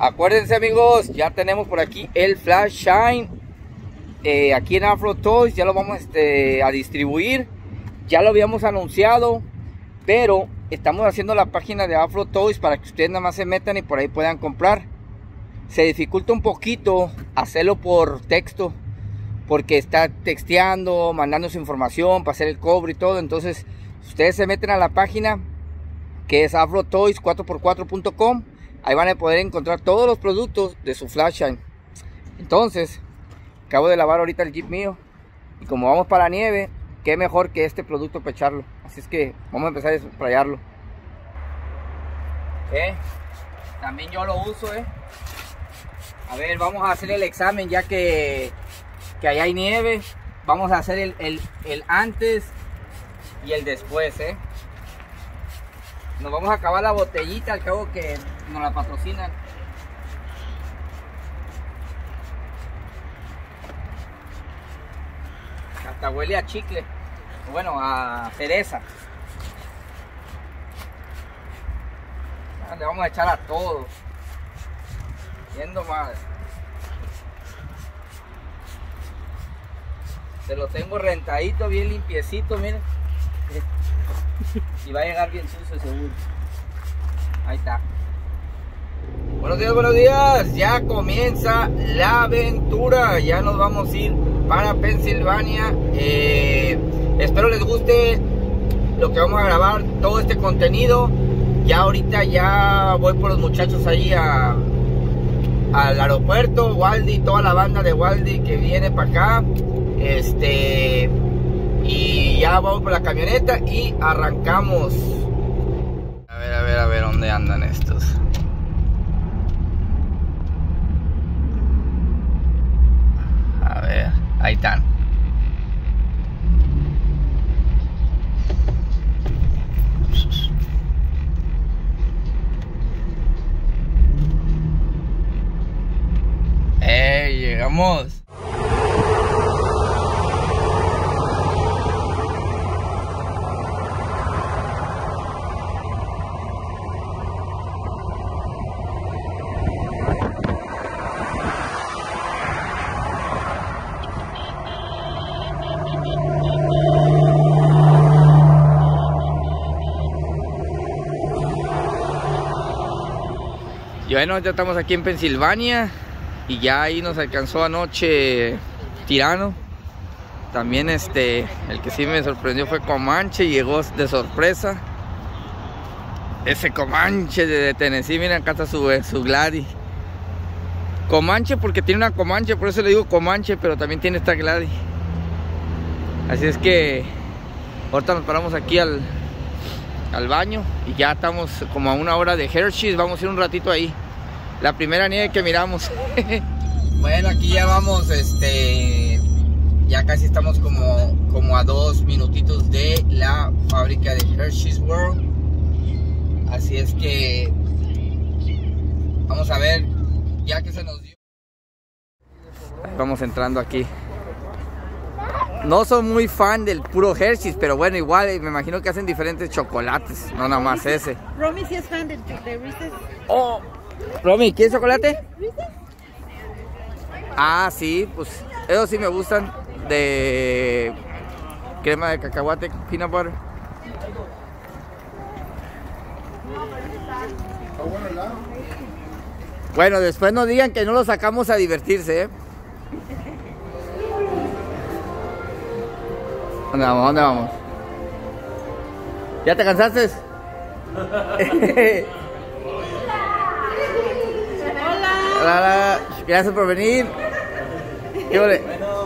Acuérdense, amigos, ya tenemos por aquí el Flash Shine. Aquí en Afro Toys ya lo vamos a distribuir. Ya lo habíamos anunciado, pero estamos haciendo la página de Afro Toys para que ustedes nada más se metan y por ahí puedan comprar. Se dificulta un poquito hacerlo por texto, porque está texteando, mandando su información para hacer el cobro y todo. Entonces, ustedes se meten a la página que es afrotoys4x4.com. Ahí van a poder encontrar todos los productos de su Flash Shine. Entonces, acabo de lavar ahorita el Jeep mío, y como vamos para la nieve, qué mejor que este producto para echarlo. Así es que vamos a empezar a sprayarlo. También yo lo uso. A ver, vamos a hacer el examen ya que allá hay nieve. Vamos a hacer el antes y el después. Nos vamos a acabar la botellita, al cabo que nos la patrocinan. Hasta huele a chicle, bueno, a cereza. Le vamos a echar a todo, yendo madre. Se lo tengo rentadito, bien limpiecito, miren. Y va a llegar bien sucio seguro. Ahí está. Buenos días, buenos días. Ya comienza la aventura. Ya nos vamos a ir para Pensilvania. Espero les guste lo que vamos a grabar, todo este contenido. Ya ahorita ya voy por los muchachos ahí al aeropuerto. Waldy, toda la banda de Waldy que viene para acá. Y ya vamos por la camioneta y arrancamos. A ver dónde andan estos. A ver, ahí están. Llegamos. Y bueno, ya estamos aquí en Pensilvania. Y ya ahí nos alcanzó anoche Tirano. También el que sí me sorprendió fue Comanche. Llegó de sorpresa. Ese Comanche de Tennessee. Miren, acá está su Glady. Comanche porque tiene una Comanche, por eso le digo Comanche, pero también tiene esta Glady. Así es que ahorita nos paramos aquí al baño. Y ya estamos como a una hora de Hershey's. Vamos a ir un ratito ahí. La primera nieve que miramos. Bueno, aquí ya vamos, ya casi estamos como a 2 minutitos de la fábrica de Hershey's World. Así es que vamos a ver, ya que se nos dio. Vamos entrando aquí. No soy muy fan del puro Hershey's, pero bueno, igual me imagino que hacen diferentes chocolates, no nada más ese. Romy sí es fan de Reese's. Oh, Romy, ¿quieres chocolate? Ah, sí, pues esos sí me gustan, de crema de cacahuate, peanut butter. Bueno, después no digan que no lo sacamos a divertirse, ¿Dónde vamos? ¿Dónde vamos? ¿Ya te cansaste? Hola, gracias por venir. ¿Qué vale?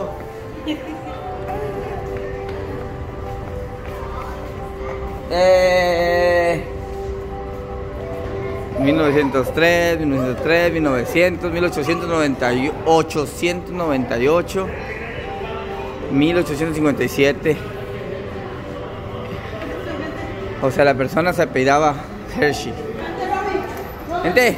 1903, 1900, 1898, 1857. O sea, la persona se apellidaba Hershey. Gente,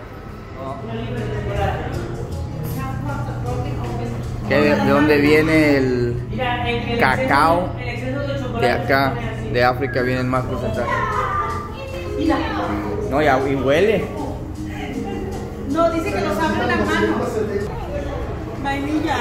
¿de dónde viene el cacao? De acá, de África, vienen más porcentaje. No, ya, y huele. No, dice que los abre la mano. Vainilla.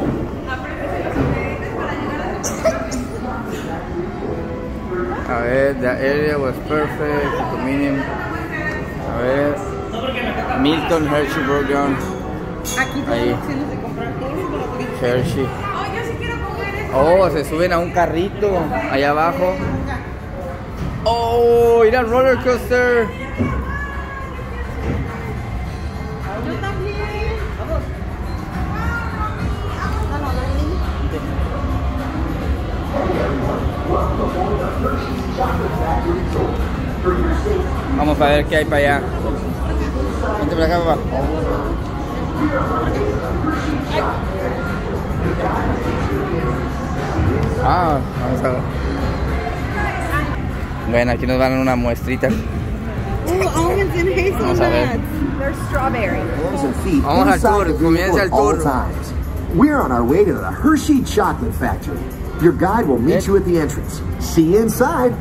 A ver, the area was perfect. Convenient. A ver, Milton Hershey broke down. Aquí tengo Ahí. opciones de comprar todos los productos. Hershey. Oh, yo sí quiero comer eso. Oh, se suben a un carrito allá abajo. Oh, mira el roller coaster. Yo también. Vamos. Vamos a ver qué hay para allá. Vente para acá, papá. Ah, vamos a ver. Bueno, aquí nos van una muestrita. Oh, almonds and Vamos a ver. hazelnuts. They're strawberry. Hands and feet Vamos al inside tour, the comienza el vehicle at all tour. times. We're on our way to the Hershey Chocolate Factory. Your guide will meet you at the entrance. See you inside.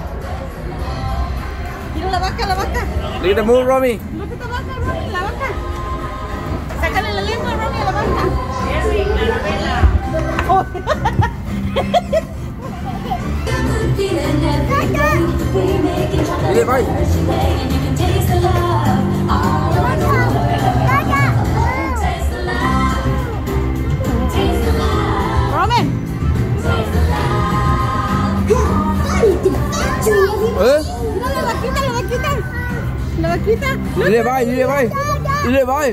Mira la vaca, la vaca. Look at the move, Romy. Look at the vaca, Romy, la vaca. Sácale la lengua, Romy, a la vaca. Oh. Dile bye. Roman. ¿Eh? Mira la vaquita, la vaquita. La vaquita. Dile bye, dile bye. Dile bye.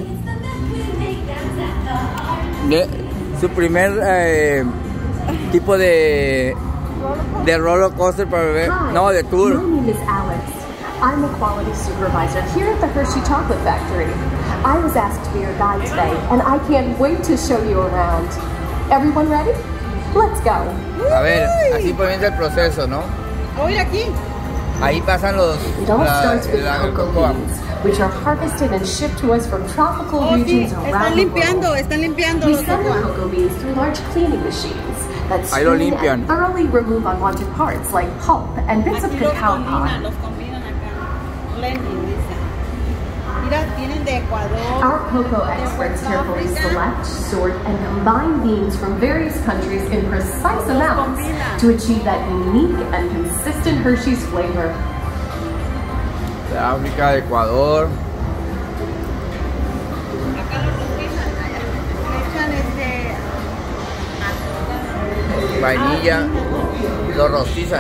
Su primer tipo de roller coaster para bebé. Hi, No, de tour. My name is Alex. I'm a quality supervisor here at the Hershey Chocolate Factory. I was asked to be your guide today, and I can't wait to show you around. Everyone ready? Let's go. A ver, así comienza el proceso, ¿no? Oye, aquí. Ahí pasan los It all starts with el cocoa cocoa. beans, which are harvested and shipped to us from tropical Oh, sí. regions Están around the limpiando, world. están limpiando We los send the cocoa. cocoa beans through large cleaning machines that Ahí lo screen limpian. and thoroughly remove unwanted parts like pulp and bits of Aquí los cacao combinan, pod. los combinan acá. Blending, dice. Mira, tienen de Ecuador. Our cocoa experts carefully select, sort, and combine beans from various countries in precise amounts to achieve that unique and consistent Hershey's flavor. De África, de Ecuador. Acá los combinan. Le echan Vainilla. Lo rostizan.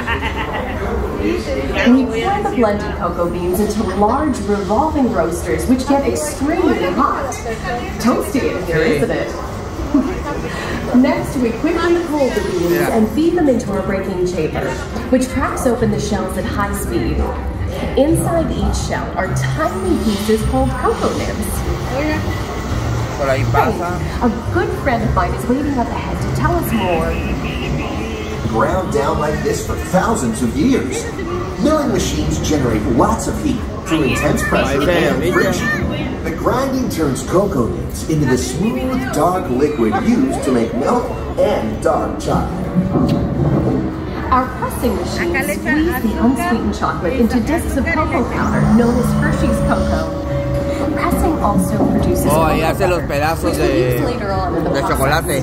We pour the blended cocoa beans into large revolving roasters, which get extremely hot. Toasty in here, Sí. isn't it? Next, we quickly pull the beans Yeah. and feed them into our breaking chamber, which cracks open the shells at high speed. Inside each shell are tiny pieces called cocoa nibs. Por ahí pasa. A good friend of mine is waiting up ahead to tell us more. Ground down like this for thousands of years. Milling machines generate lots of heat through intense pressure and friction. The grinding turns cocoa nibs into the smooth, dark liquid used to make milk and dark chocolate. Our pressing machines Acá le echan squeeze the azúcar, unsweetened chocolate into discs of cocoa powder known as Hershey's cocoa. Pressing also produces Oh, ahí cocoa hace los butter, pedazos which we use later on in the de process. chocolate.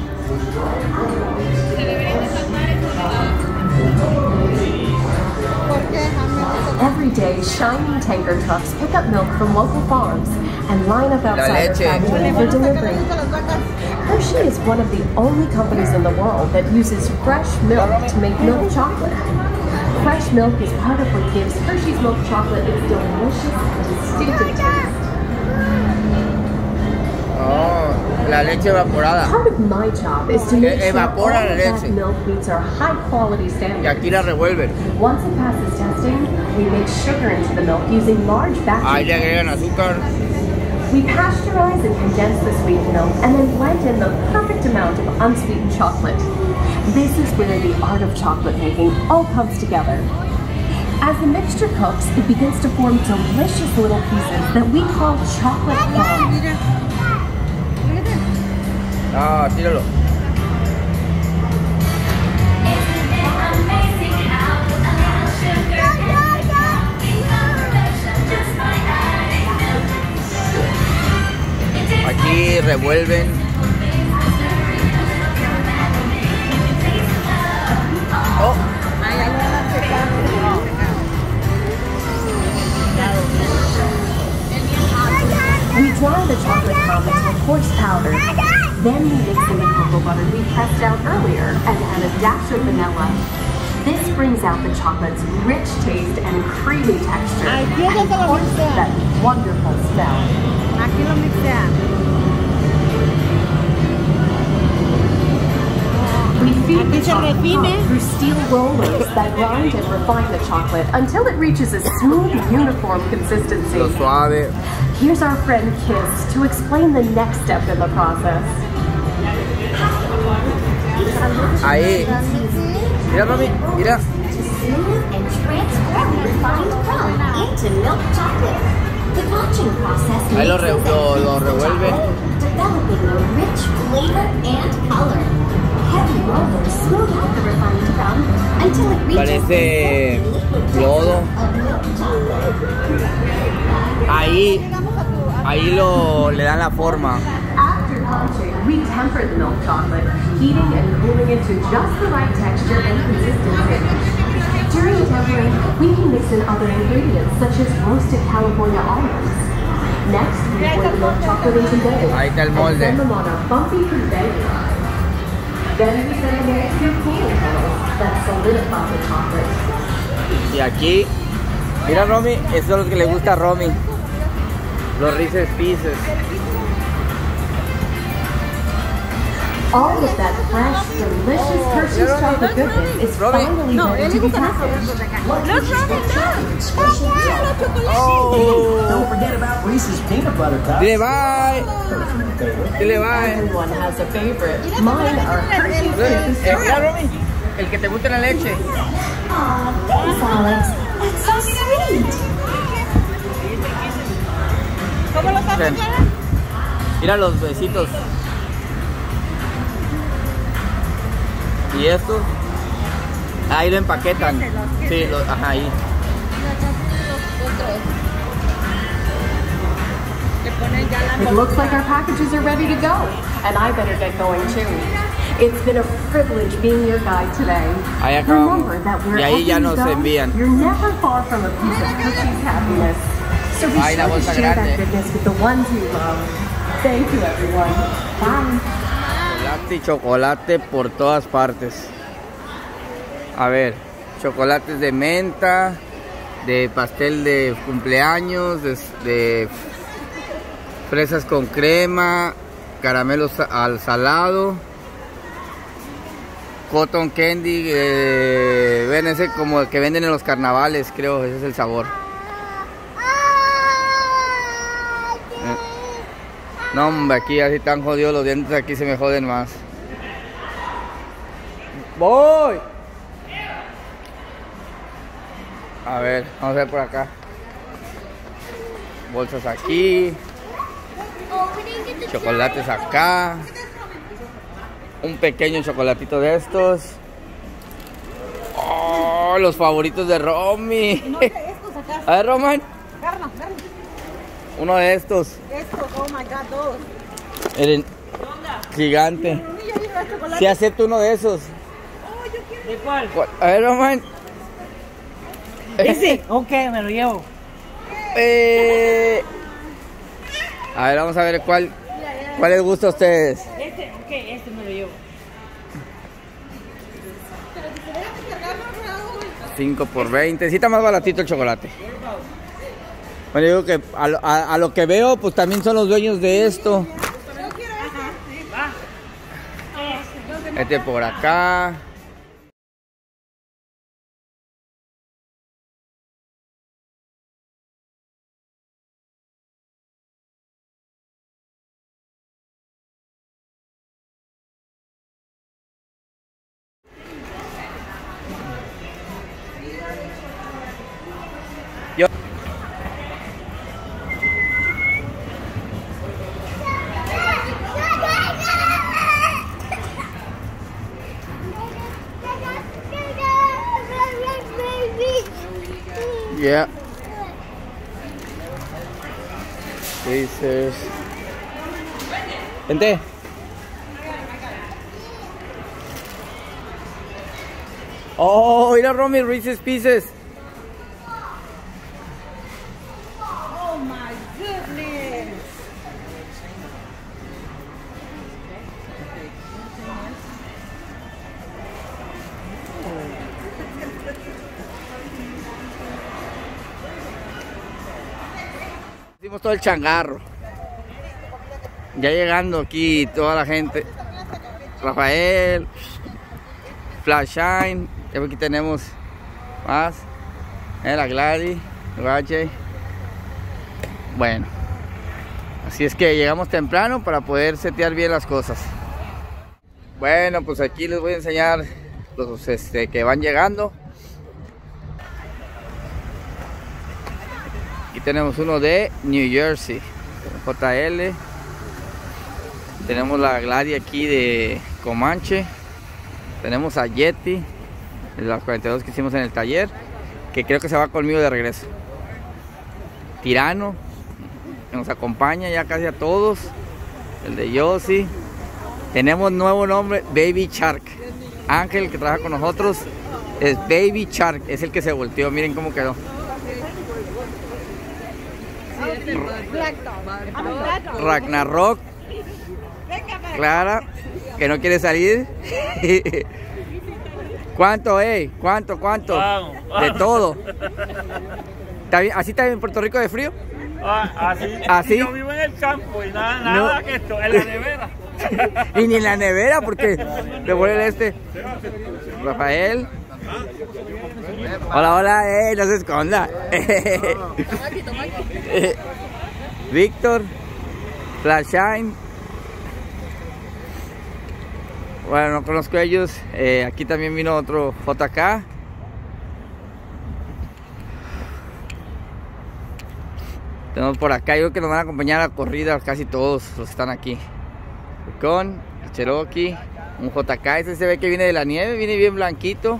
Every day, shining tanker trucks pick up milk from local farms and line up outside our leche. factory for delivery. Hershey is one of the only companies in the world that uses fresh milk to make milk chocolate. Fresh milk is part of what gives Hershey's milk chocolate its delicious and distinctive taste. Oh, la leche evaporada. Part of my job is to make sure all Evapora la of that leche. milk meets our high quality Y standards. aquí la revuelven. Once it passes testing, we mix sugar into the milk using large Ahí batches. le agregan azúcar. We pasteurize and condense the sweetened milk and then blend in the perfect amount of unsweetened chocolate. This is where the art of chocolate making all comes together. As the mixture cooks, it begins to form delicious little pieces that we call chocolate crumbs. Ah, tíralo. revuelven. Oh. We dry the chocolate crumb into a coarse powder. Then we mix in the cocoa butter we pressed out earlier and add a dash of vanilla. This brings out the chocolate's rich taste and creamy texture. And of course, that wonderful smell. Aquí lo mixean. We feed the Aquí se chocolate refine. through steel rollers that grind and refine the chocolate until it reaches a smooth, uniform consistency. Lo suave. Here's our friend Kiss to explain the next step in the process. Ahí. Mira, mami, mira. Smooth and transform refined crumb into milk chocolate. The conching process Ahí lo mixes and revuelven. developing a rich flavor and color. Heavy rollers smooth out the refined crumb until it reaches Parece the liquid lodo. of milk chocolate. Ahí le dan la forma. After conching, we temper the milk chocolate, heating and cooling it to just the right texture and consistency. During tempering, we can mix in other ingredients such as roasted California almonds. Next, we pour the milk chocolate into bowls Ahí está el and molde. send them on a bumpy conveyor. Then we send them next to cooling kettles that solidify the chocolate. Y aquí, mira Romy, eso es lo que le gusta a Romy. Los Reese's Pieces. All of that fresh, delicious Hershey's chocolate goodness is finally ready to be packaged. Oh. Don't forget about Reese's peanut butter cups. Dile bye. Dile bye. Everyone has a favorite. Mine are Hershey's Kisses. Mira Romy, el que te gusta la leche. Aw, thanks, Alex. That's so sweet. ¿Cómo lo estás Ven. haciendo? Mira los besitos. Y estos, ahí lo empaquetan. Sí, ajá, ahí. Le ponen ya la It looks like our packages are ready to go, and I better get going too. It's been a privilege being your guide today. Ahí acabamos. Remember that Y ahí ya wherever nos you go, envían. you're never far from a piece of Hershey's happiness. So be Ay, la sure to bolsa share that grande. goodness with the ones you love. Thank you, everyone. Bye. Chocolate y chocolate por todas partes. A ver, chocolates de menta, de pastel de cumpleaños, de fresas con crema, caramelos al salado, cotton candy, ven ese como el que venden en los carnavales, creo, ese es el sabor. No, hombre, aquí así están jodidos los dientes, aquí se me joden más. ¡Voy! A ver, vamos a ver por acá. Bolsas aquí. Chocolates acá. Un pequeño chocolatito de estos. ¡Oh! Los favoritos de Romy. A ver, Roman. Carna. Uno de estos. Esto, oh my god, dos. El gigante. Si acepto uno de esos. ¿De cuál? A ver, Roman. Ese. Ok, me lo llevo. A ver, vamos a ver cuál les gusta a ustedes. Este, ok, este me lo llevo. 5 por 20. Sí está más baratito el chocolate. Bueno, yo digo que a lo que veo, pues también son los dueños de esto. Este por acá. Yo. Yeah. Pacers. Vente. Oh, mira Romy, Reese's Pieces. Oh my goodness. Hicimos todo el changarro. Ya llegando aquí toda la gente. Rafael, Flashine. Aquí tenemos más. La Gladys, Rache. Bueno, así es que llegamos temprano para poder setear bien las cosas. Bueno, pues aquí les voy a enseñar los que van llegando. Aquí tenemos uno de New Jersey, JL. Tenemos la Gladys aquí de Comanche. Tenemos a Yeti, de las 42 que hicimos en el taller, que creo que se va conmigo de regreso. Tirano, que nos acompaña ya casi a todos. El de Yossi. Tenemos nuevo nombre, Baby Shark. Ángel, que trabaja con nosotros, es Baby Shark, es el que se volteó. Miren cómo quedó. Ragnarok. Clara, que no quiere salir. ¿Cuánto, ¿Cuánto? De todo. ¿Está bien? ¿Así está en Puerto Rico de frío? ¿Así? Yo vivo en el campo y nada que esto, en la nevera. Y ni en la nevera, porque le voy el Rafael. Hola, no se esconda. Víctor, Flashine. Bueno, no conozco a ellos. Aquí también vino otro JK. Tenemos por acá, yo creo que nos van a acompañar a corrida casi todos los que están aquí. Con el Cherokee, un JK, ese se ve que viene de la nieve, viene bien blanquito.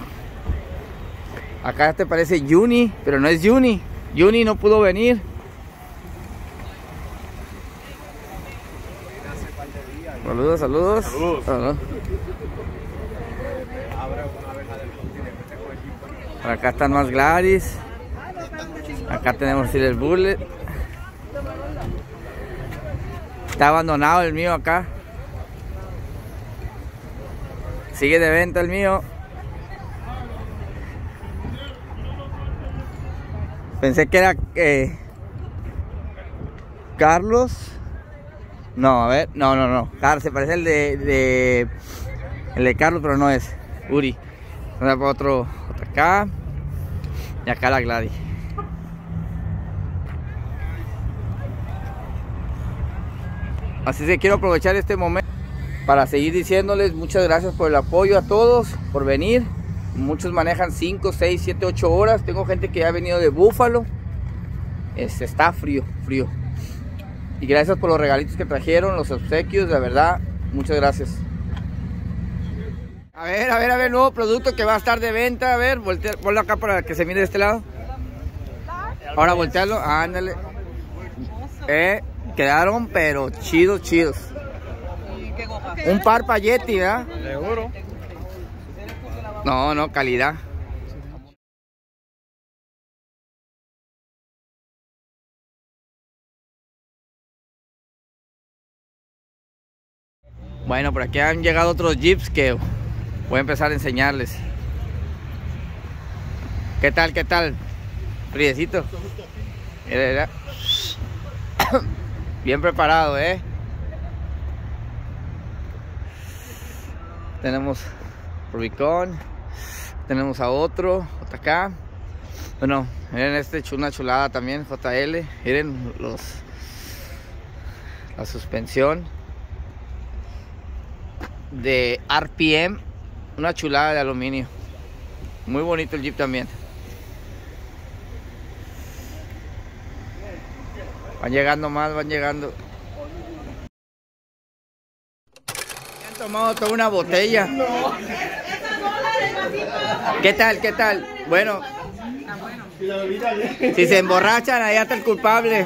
Acá te parece Juni, pero no es Juni. Juni no pudo venir. Saludos. Por acá están más Gladys. Acá tenemos el Bullet. Está abandonado el mío acá. Sigue de venta el mío. Pensé que era Carlos. No, a ver, no. Carlos, se parece el de Carlos, pero no es. Uri. Otro acá. Y acá la Gladys. Así que quiero aprovechar este momento para seguir diciéndoles muchas gracias por el apoyo a todos, por venir. Muchos manejan 5, 6, 7, 8 horas. Tengo gente que ya ha venido de Búfalo. Está frío. Y gracias por los regalitos que trajeron, los obsequios, la verdad, muchas gracias. A ver, nuevo producto que va a estar de venta. A ver, ponlo acá para que se mire de este lado. Ahora voltearlo, ándale. Quedaron pero chidos. Un par para Yeti, ¿verdad? Seguro. No, calidad. Bueno, por aquí han llegado otros jeeps que voy a empezar a enseñarles. ¿Qué tal? Friecito. Mira. Bien preparado, Tenemos Rubicon. Tenemos a otro acá. Bueno, miren una chulada también, JL. Miren la suspensión de RPM. Una chulada de aluminio. Muy bonito el Jeep también. Van llegando más. Han tomado toda una botella. ¿Qué tal? Bueno, Si se emborrachan, allá está el culpable.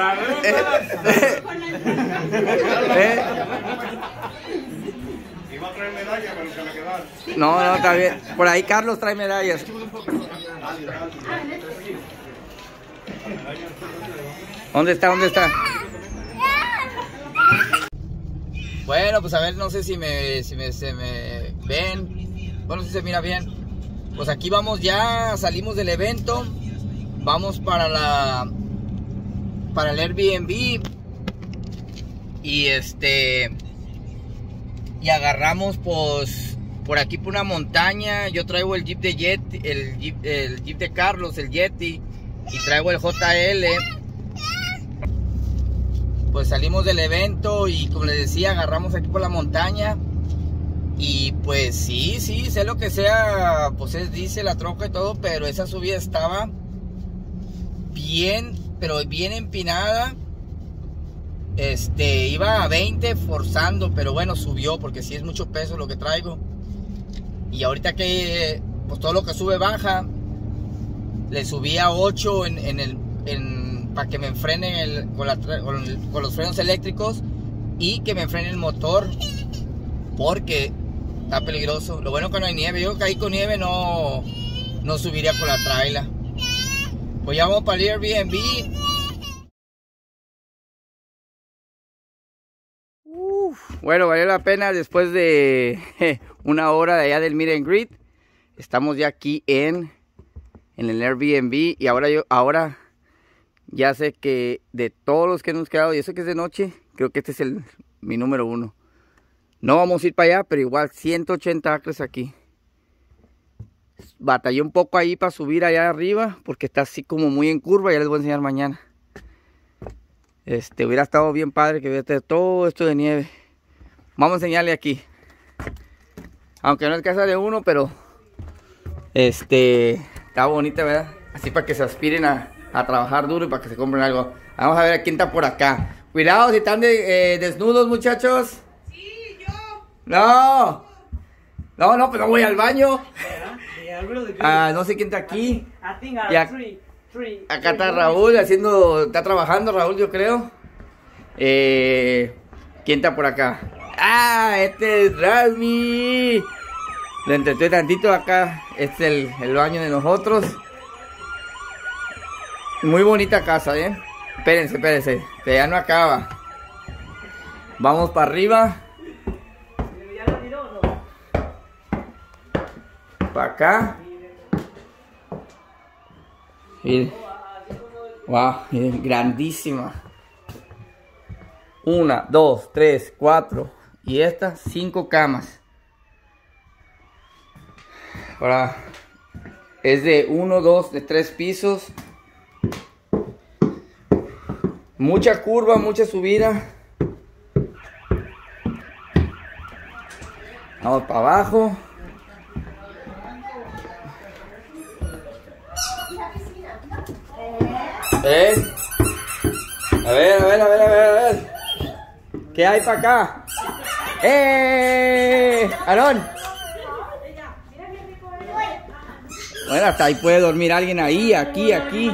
Iba a traer medalla, pero se me quedaron. No, está bien. Por ahí Carlos trae medallas. ¿Dónde está? Bueno, pues a ver, no sé si se me ven. Bueno, si se mira bien. Pues aquí vamos ya, salimos del evento. Vamos para el Airbnb. Y y agarramos pues por aquí por una montaña. Yo traigo el Jeep de Yeti, el Jeep de Carlos, el Yeti, y traigo el JL. Pues salimos del evento y como les decía, agarramos aquí por la montaña. Y pues sí, sé lo que sea, pues dice la troca y todo, pero esa subida estaba bien, pero bien empinada. Iba a 20 forzando, pero bueno, subió porque sí es mucho peso lo que traigo. Y ahorita que pues todo lo que sube baja, le subí a 8 para que me enfrenen con los frenos eléctricos y que me enfrene el motor, porque está peligroso. Lo bueno que no hay nieve. Yo que ahí con nieve no subiría con la traila. Pues ya vamos para el Airbnb. Bueno, valió la pena después de una hora de allá del meet and greet. Estamos ya aquí en el Airbnb. Y ahora ya sé que de todos los que hemos quedado, y eso que es de noche, creo que este es mi número 1. No vamos a ir para allá, pero igual 180 acres aquí. Batallé un poco ahí para subir allá arriba, porque está así como muy en curva. Ya les voy a enseñar mañana. Hubiera estado bien padre que hubiera todo esto de nieve. Vamos a enseñarle aquí. Aunque no es casa de uno, pero está bonita, ¿verdad? Así para que se aspiren a trabajar duro y para que se compren algo. Vamos a ver a quién está por acá. Cuidado si están desnudos, muchachos. Sí, yo. No, pues no voy al baño. No sé quién está aquí. Acá está Raúl está trabajando Raúl, yo creo. ¿Quién está por acá? Este es Rasmi. Lo entretuve tantito acá. Este es el baño de nosotros. Muy bonita casa, Espérense, que ya no acaba. Vamos para arriba. Para acá. Miren. Wow, miren, grandísima. 1, 2, 3, 4. Y estas 5 camas. Ahora es de 1, 2, de 3 pisos. Mucha curva, mucha subida. Vamos para abajo. A ver. ¿Qué hay para acá? Aarón. Bueno, hasta ahí puede dormir alguien ahí, aquí.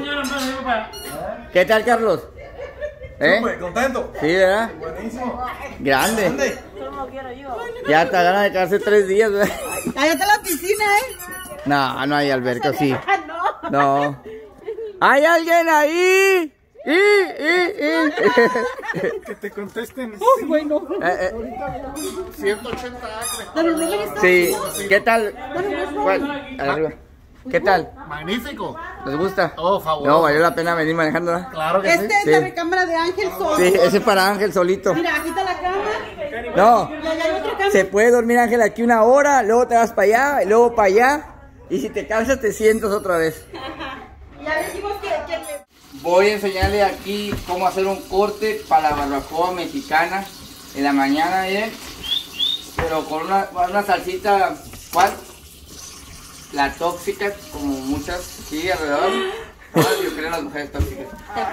¿Qué tal, Carlos? ¿Contento? Sí, ¿verdad? Buenísimo. Grande. Ya está ganas de quedarse 3 días, ¿verdad? Allá está la piscina, No hay alberca, sí. No. ¿Hay alguien ahí? Que te contesten. Bueno. 180 acres. Sí. ¿Qué tal? Arriba. ¿Qué tal? Magnífico. ¿Les gusta? Oh, fabuloso. No, valió la pena venir manejando, ¿verdad? Claro que sí. Es la recámara de Ángel solo. Sí, ese es para Ángel solito. Mira, aquí está la cama. No, Y allá hay otra cama. se puede dormir Ángel aquí 1 hora, luego te vas para allá, y luego para allá. Y si te cansas te sientas otra vez. Ya decimos que Voy a enseñarle aquí cómo hacer un corte para la barbacoa mexicana en la mañana, pero con una salsita, ¿cuál? La tóxica, como muchas, sí, alrededor. Yo creo las mujeres tóxicas.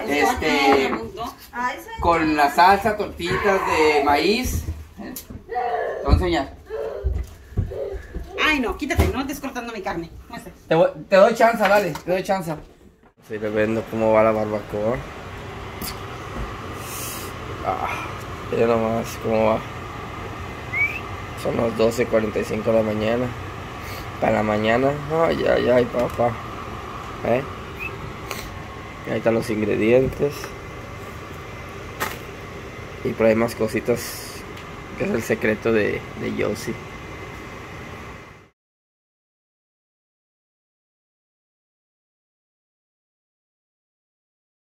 Con la salsa, tortitas de maíz. Te voy a enseñar. Ay, no, quítate, no estés cortando mi carne. Muestra. Te doy chance, dale, te doy chance. Estoy viendo cómo va la barbacoa. Mira nomás cómo va. Son las 12:45 de la mañana. Para la mañana. Ay, ay, ay, papá. Ahí están los ingredientes. Y por ahí más cositas, que es el secreto de Josie.